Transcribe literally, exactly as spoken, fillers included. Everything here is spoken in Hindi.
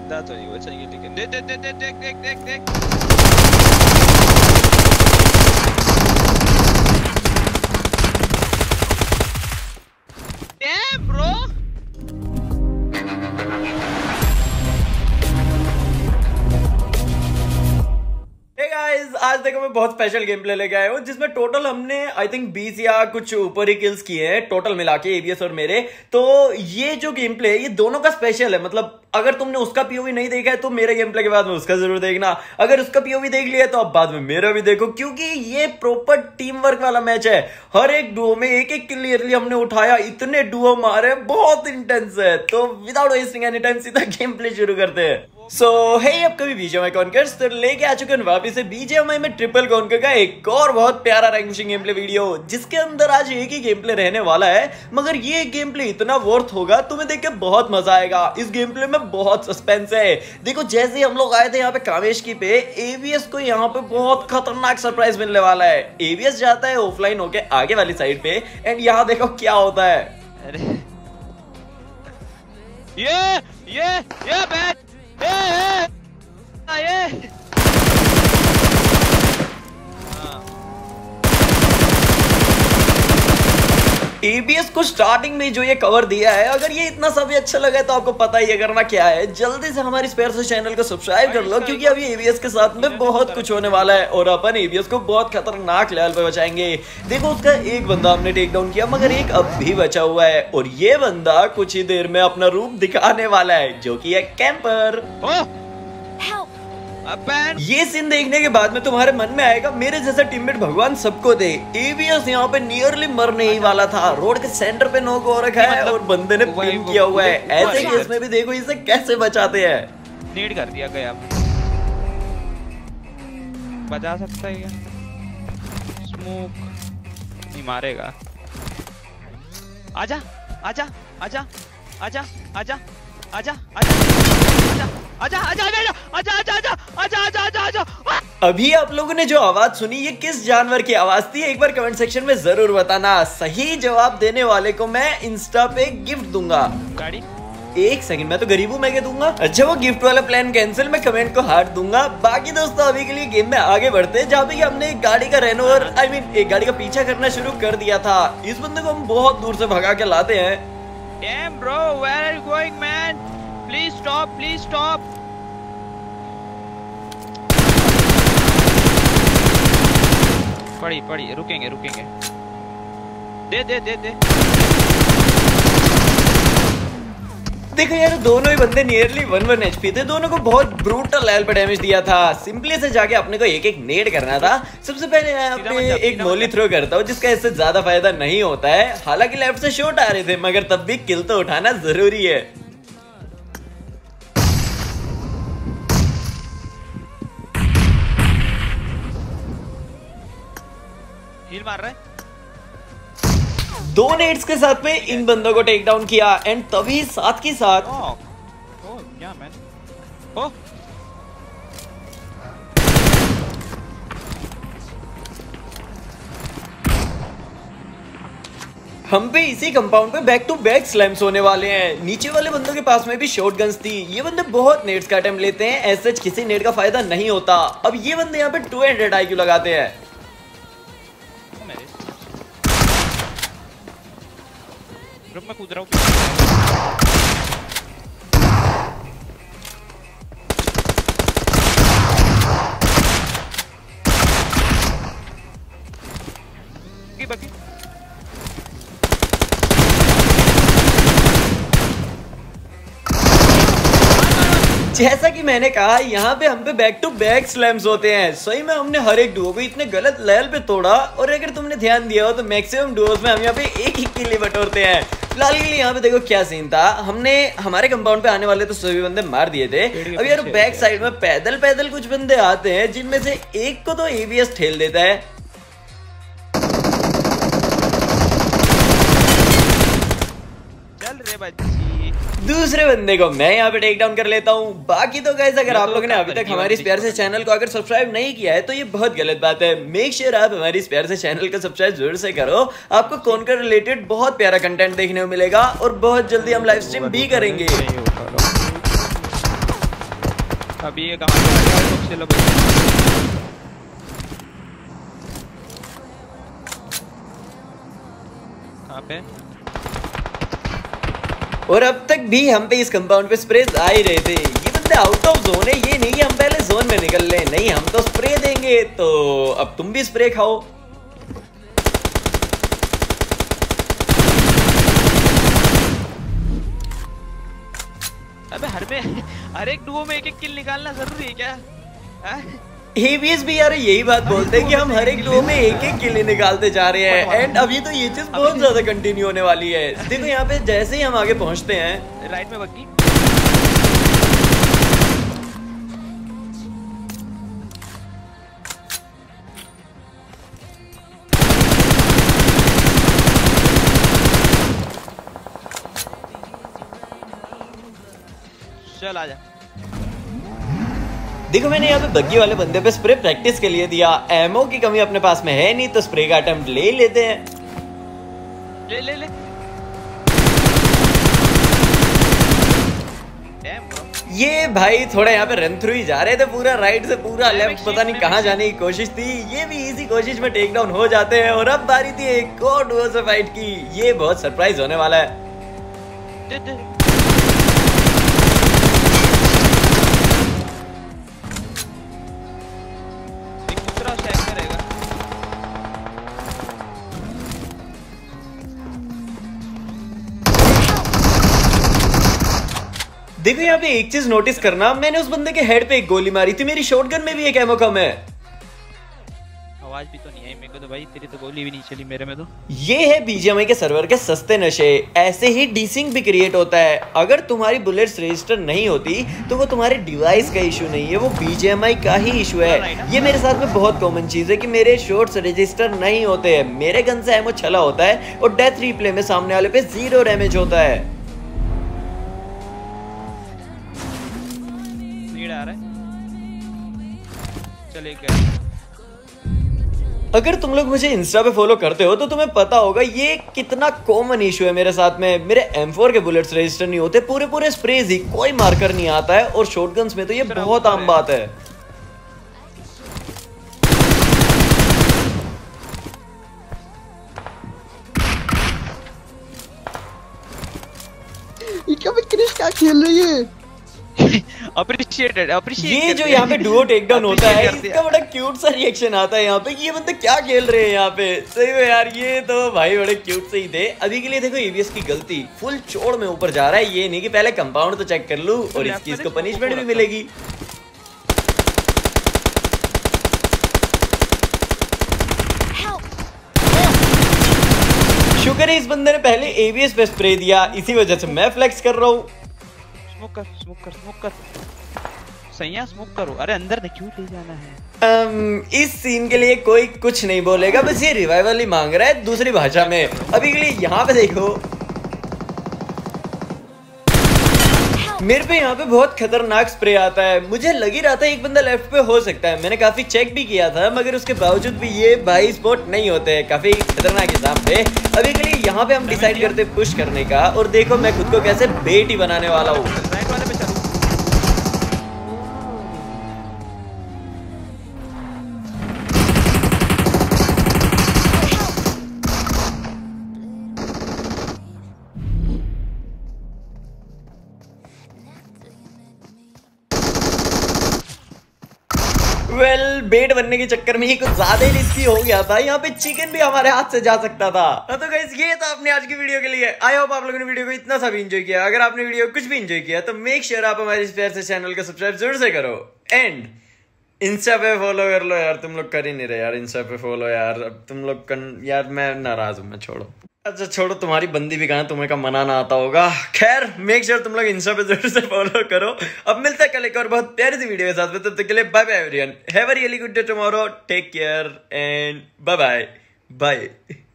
जिंदा तो नहीं बचेंगे लेकिन देख देख देख देख देख देख देख डैम ब्रो। आज देखो मैं बहुत स्पेशल गेम प्ले लेके आया हूँ जिसमें टोटल हमने आई थिंक बीस या कुछ ऊपर ही किल्स किए हैं टोटल मिला के एबीएस और मेरे। तो ये जो गेम प्ले है ये दोनों का स्पेशल है, मतलब अगर तुमने उसका पीओवी नहीं देखा है तो मेरे गेम प्ले के बाद में उसका जरूर देखना, अगर उसका पीओवी देख लिया तो अब बाद में मेरा भी देखो, क्योंकि ये प्रॉपर टीम वर्क वाला मैच है। हर एक डुओ में एक एक क्लियरली हमने उठाया, इतने डुओ मारे, बहुत इंटेंस है। तो विदाउट वेस्टिंग एनी टाइम सीधा गेम प्ले शुरू करते हैं। सो हे अब कभी बीजीएमआई कॉन्कर्स तो लेके आ चुके हैं वापिस से बीजीएमआई में ट्रिपल कॉन्कर का एक और बहुत प्यारा rank pushing game play video, जिसके अंदर आज एक ही गेम प्ले रहने वाला है, मगर ये गेम प्ले इतना वर्थ होगा, तुम्हें देख के बहुत मजा आएगा। इस गेम प्ले में बहुत सस्पेंस है। देखो जैसे हम लोग आए थे यहाँ पे कामेश की पे, एवीएस को यहाँ पे बहुत खतरनाक सरप्राइज मिलने वाला है। एवीएस जाता है ऑफलाइन होके आगे वाली साइड पे, एंड यहाँ देखो क्या होता है। अरे ये ये ये बैट ये ये एबीएस को स्टार्टिंग में जो ये कवर दिया है, अगर ये इतना सब अच्छा लगा है तो आपको पता ही है करना क्या है, जल्दी से हमारी स्पेयर से चैनल को सब्सक्राइब कर लो, क्योंकि अभी एबीएस के साथ में बहुत कुछ होने वाला है और अपन एबीएस को बहुत खतरनाक लेवल पे बचाएंगे। देखो उसका एक बंदा हमने टेक डाउन किया, मगर एक अब भी बचा हुआ है, और ये बंदा कुछ ही देर में अपना रूप दिखाने वाला है, जो कि है कैंपर। ये सीन देखने के बाद में तुम्हारे मन में आएगा मेरे जैसा टीममेट भगवान सबको दे। एबीएस यहाँ पे नियरली मरने ही वाला था, रोड के सेंटर पे नॉक हो रखा है और बंदे ने पिन किया हुआ है। ऐसे केस में भी देखो इसे कैसे बचाते हैं। नीड कर दिया गया, बचा सकता है क्या? स्मोक नहीं मारेगा। आजा आजा आजा आजा आजा आजा आजा आजा आजा आजा आजा आजा आजा आजा आजा आजा आजा। अभी आप लोगों ने जो आवाज सुनी ये किस जानवर की आवाज थी, एक बार कमेंट सेक्शन में जरूर बताना। सही जवाब देने वाले को मैं इंस्टा पे गिफ्ट दूंगा। गाड़ी एक सेकंड, मैं तो गरीब हूँ, मैं क्या दूंगा? अच्छा वो गिफ्ट वाला प्लान कैंसिल, मैं कमेंट को हार्ट दूंगा। बाकी दोस्तों अभी के लिए गेम में आगे बढ़ते हैं, जहाँ पे हमने एक गाड़ी का रेनो और आई मीन एक गाड़ी का पीछा करना शुरू कर दिया था। इस बंदे को हम बहुत दूर से भगा के लाते हैं। Damn bro, where are you going man? Please stop, please stop. पड़ी पड़ी रुकेंगे रुकेंगे। दे दे दे दे। देखो यार दोनों ही बंदे नियरली वन वन एचपी थे, दोनों को बहुत ब्रूटल लेवल पे डैमेज दिया था। सिंपली से जाके अपने को एक एक नेड करना था। सबसे पहले यहाँ पे एक मोली थ्रो करता हूँ, जिसका इससे ज्यादा फायदा नहीं होता है। हालांकि लेफ्ट से शॉट आ रहे थे, मगर तब भी किल तो उठाना जरूरी है। हील मार रहा है। दो नेट्स के साथ में इन बंदों को टेक डाउन किया, एंड तभी साथ के साथ ओह ओह क्या मैन ओह हम पे इसी कंपाउंड पे बैक टू बैक स्लैम्स होने वाले हैं। नीचे वाले बंदों के पास में भी शॉटगन्स थी। ये बंदे बहुत नेट्स का अटेम्प्ट लेते हैं, ऐसे किसी नेट का फायदा नहीं होता। अब ये बंदे यहाँ पे टू हंड्रेड आईक्यू लगाते हैं। मैं कूद रहा हूँ। बाकी जैसा कि मैंने कहा यहाँ पे हम पे बैक टू बैक स्लैम्स होते हैं। सही में हमने हर एक डुओ को इतने गलत लेवल पे तोड़ा, और अगर तुमने ध्यान दिया हो तो मैक्सिमम डुओस में हम यहाँ पे एक ही किल बटोरते हैं। फिलहाल के लिए यहाँ पे देखो क्या सीन था, हमने हमारे कंपाउंड पे आने वाले तो सभी बंदे मार दिए थे। अब यार बैक साइड में पैदल पैदल कुछ बंदे आते हैं, जिनमें से एक को तो एबीएस ठेल देता है। चल रे बच्ची, दूसरे बंदे को मैं यहाँ पे टेक डाउन कर लेता हूँ। बाकी तो गाइस अगर आप लोगों ने अभी तक हमारी इस प्यार से चैनल को अगर सब्सक्राइब नहीं किया है तो ये बहुत गलत बात है। मेक श्योर आप हमारी इस प्यार से चैनल को सब्सक्राइब जरूर से करो। आपको कॉन्कर रिलेटेड बहुत प्यारा कंटेंट देखने को मिलेगा, और बहुत जल्दी हम लाइव स्ट्रीम भी करेंगे। अभी ये कहाँ पे आ गया? चलो कहाँ पे? और अब तक भी हम पे इस कंपाउंड पे स्प्रेज आ ही रहे थे। ये बंदे आउट ऑफ जोन है, ये नहीं कि हम पहले जोन में निकल ले। नहीं, हम तो स्प्रे देंगे, तो अब तुम भी स्प्रे खाओ। अबे हर में हर एक डुओ में एक एक किल निकालना जरूरी है क्या? एबीएस भी यार यही बात बोलते हैं कि हम हर एक डुओ में एक एक किल निकालते जा रहे हैं। एंड अभी तो ये चीज बहुत ज्यादा कंटिन्यू होने वाली है। देखो यहाँ पे जैसे ही हम आगे पहुंचते हैं, राइट में बग्गी। चल आजा। देखो मैंने यहाँ पे बग्गी वाले बंदे पे स्प्रे प्रैक्टिस के लिए दिया। एमओ की कमी अपने पास में है नहीं, तो स्प्रे का अटेम्प्ट ले ही लेते हैं। ले ले ले। ये भाई थोड़ा यहाँ पे रन थ्रू ही जा रहे थे, पूरा राइट से पूरा लेफ्ट, पता नहीं कहाँ जाने की कोशिश थी। ये भी इसी कोशिश में टेक डाउन हो जाते हैं। और अब बारी थी एक और डुओ से फाइट की। ये बहुत सरप्राइज होने वाला है। दे, दे। देखो यहाँ पे एक चीज नोटिस करना, मैंने उस बंदे के हेड पे एक गोली मारी थी, मेरी शॉटगन में भी एक एमो कम है। आवाज भी तो नहीं आई मेरे को तो भाई, तेरी तो गोली भी नहीं चली मेरे में तो। ये है बीजीएमआई के सर्वर के सस्ते नशे। ऐसे ही डीसिंग भी क्रिएट होता है। अगर तुम्हारी बुलेट्स रजिस्टर नहीं होती तो वो तुम्हारे डिवाइस का इशू नहीं है, वो बीजीएमआई का ही इशू है। ये मेरे साथ में बहुत कॉमन चीज है कि मेरे शॉट्स रजिस्टर नहीं होते हैं। मेरे गन से एमो छला होता है और डेथ रिप्ले में सामने वाले पे जीरो डैमेज होता है। आ रहा है। चले गए। अगर तुम लोग मुझे इंस्टा पे फॉलो करते हो तो तुम्हें पता होगा ये कितना कॉमन इशू है मेरे साथ में। मेरे एम फोर के बुलेट्स रजिस्टर नहीं होते, पूरे पूरे स्प्रेज ही, कोई मार्कर नहीं आता है। और शॉटगन्स में तो ये बहुत आम बात है। ये क्या क्रिश क्या खेल रही है? अप्रिशिएटेड अप्रिशिएट ये जो यहाँ पे डुओ टेकडाउन होता है, इसका बड़ा क्यूट सा रिएक्शन आता है यहाँ पे। ये बंदे क्या खेल रहे हैं यहाँ पे, सही में यार ये तो भाई बड़े क्यूट से ही थे। अभी के लिए देखो एबीएस की गलती, फुल चोड़ में ऊपर जा रहा है। ये नहीं कि पहले कंपाउंड तो चेक कर लूं और इसकी इसको पनिशमेंट भी मिलेगी। शुक्र है इस बंदे ने पहले एबीएस पे स्प्रे दिया, इसी वजह से मैं फ्लेक्स कर रहा हूँ। स्मोक कर स्मोक कर स्मोक कर सही है, स्मोक करो। अरे अंदर नहीं, क्यों ले जाना है? um, इस सीन के लिए कोई कुछ नहीं बोलेगा, बस ये रिवाइवल ही मांग रहा है दूसरी भाषा में। अभी के लिए यहाँ पे देखो, मेरे पे यहाँ पे बहुत खतरनाक स्प्रे आता है। मुझे लग ही रहा था एक बंदा लेफ्ट पे हो सकता है, मैंने काफी चेक भी किया था, मगर उसके बावजूद भी ये भाई स्पॉट नहीं होते, काफी खतरनाक हिसाब पे। अभी के लिए यहाँ पे हम डिसाइड करते पुश करने का, और देखो मैं खुद को कैसे बेट ही बनाने वाला हूँ। वेल well, बेट बनने के चक्कर में ये कुछ ज्यादा ही रिस्की हो गया था। यहाँ पे चिकन भी हमारे हाथ से जा सकता था। तो गाइस ये था अपने आज की वीडियो के लिए। आई होप आप लोगों ने वीडियो को इतना सा भी एंजॉय किया। अगर आपने वीडियो को कुछ भी एंजॉय किया तो मेक श्योर आप हमारे इस प्यार से चैनल को सब्सक्राइब जरूर से करो। एंड इंस्टा पे फॉलो कर लो यार, तुम लोग कर ही नहीं रहे यार। इंस्टा पे फॉलो यार, अब तुम लोग कन... यार मैं नाराज हूँ, मैं छोड़ो। अच्छा छोड़ो, तुम्हारी बंदी भी कहा तुम्हें का मनाना आता होगा। खैर मेक श्योर तुम लोग इंस्टा पे जरूर से फॉलो करो। अब मिलते हैं कल एक और बहुत प्यारी सी वीडियो के साथ में, तब तक के लिए bye bye everyone, have a really good day tomorrow, take care and bye bye bye.